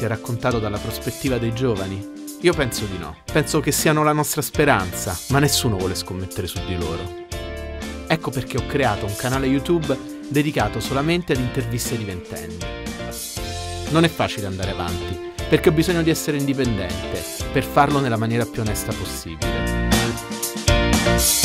sia raccontato dalla prospettiva dei giovani? Io penso di no. Penso che siano la nostra speranza, ma nessuno vuole scommettere su di loro. Ecco perché ho creato un canale YouTube dedicato solamente ad interviste di ventenni. Non è facile andare avanti, perché ho bisogno di essere indipendente, per farlo nella maniera più onesta possibile.